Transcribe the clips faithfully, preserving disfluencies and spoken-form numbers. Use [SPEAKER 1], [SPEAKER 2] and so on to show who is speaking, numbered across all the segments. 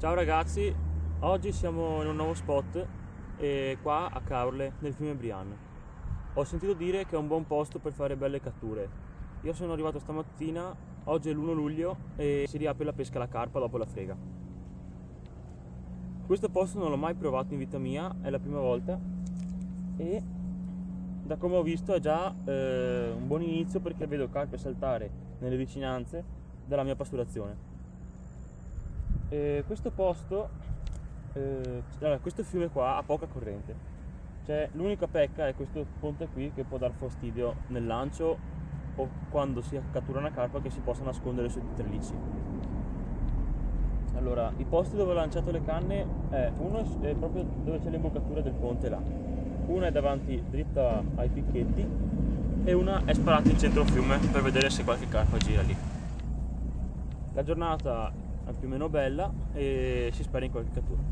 [SPEAKER 1] Ciao ragazzi, oggi siamo in un nuovo spot e qua a Caorle nel fiume Brianne. Ho sentito dire che è un buon posto per fare belle catture. Io sono arrivato stamattina, oggi è l'primo luglio e si riapre la pesca alla carpa dopo la frega. Questo posto non l'ho mai provato in vita mia, è la prima volta e da come ho visto è già eh, un buon inizio perché vedo carpe saltare nelle vicinanze della mia pasturazione. E questo posto, eh, allora, questo fiume qua ha poca corrente, cioè l'unica pecca è questo ponte qui che può dar fastidio nel lancio o quando si cattura una carpa che si possa nascondere sui tralicci. Allora, i posti dove ho lanciato le canne, è uno è proprio dove c'è l'imboccatura del ponte là, una è davanti dritta ai picchetti e una è sparata in centro fiume per vedere se qualche carpa gira lì. La giornata è più o meno bella e si spera in qualche cattura.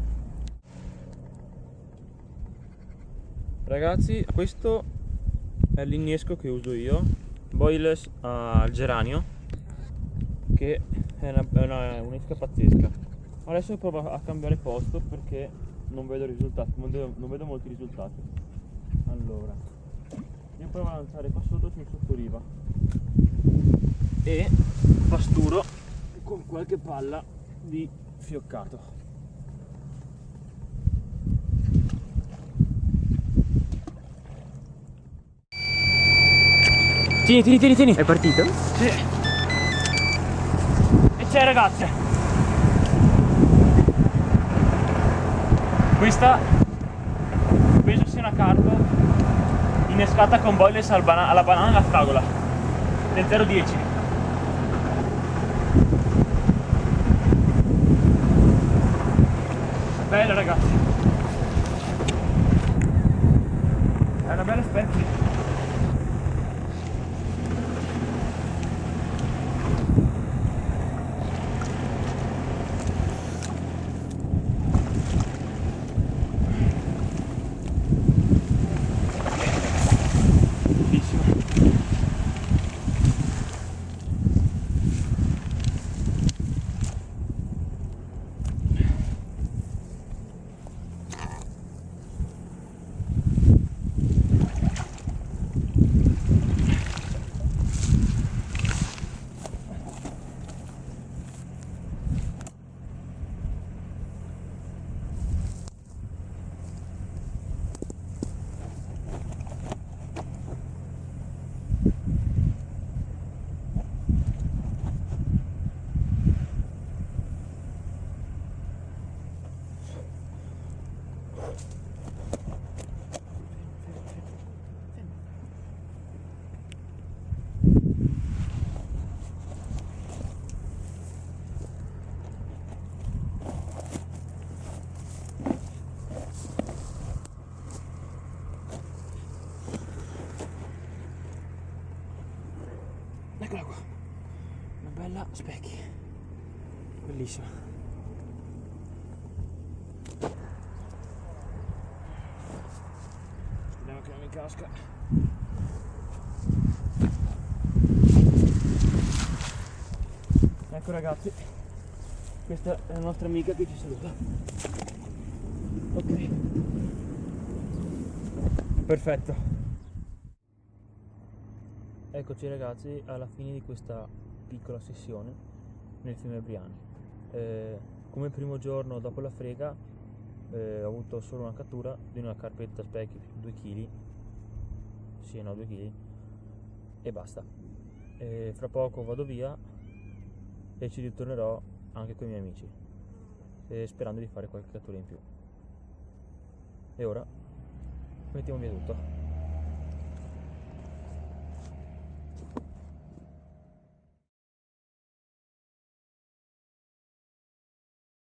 [SPEAKER 1] Ragazzi, questo è l'innesco che uso io, Boyless al geranio, che è una, è una un'esca pazzesca. Adesso provo a cambiare posto perché non vedo risultati, non vedo, non vedo molti risultati. Allora, io provo a lanciare qua sotto sul sottoriva e pasturo con qualche palla di fioccato. Tieni, tieni, tieni, tieni.
[SPEAKER 2] È partito?
[SPEAKER 1] Sì. E c'è ragazze. Questa penso sia una carpa innescata con boyless al bana alla banana e alla fragola del zero dieci. Bella ragazzi, è una bella specie. Bellissima. Eccola qua, una bella specchi, bellissima. Vediamo che non mi casca. Ecco ragazzi, questa è la nostra amica che ci saluta. Ok, perfetto. Eccoci ragazzi alla fine di questa piccola sessione nel fiume Brianne. Eh, come primo giorno dopo la frega eh, ho avuto solo una cattura di una carpetta specchi due chili, sì no due chili e basta. Eh, fra poco vado via e ci ritornerò anche con i miei amici eh, sperando di fare qualche cattura in più. E ora mettiamo via tutto.